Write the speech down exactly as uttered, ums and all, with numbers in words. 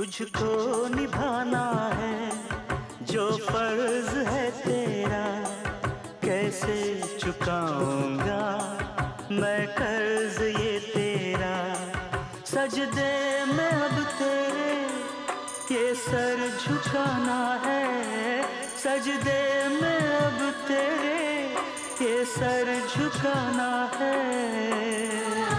तुझको निभाना है जो फर्ज है तेरा, कैसे चुकाऊंगा मैं कर्ज ये तेरा। सजदे में अब तेरे ये सर झुकाना है, सजदे में अब तेरे ये सर झुकाना है।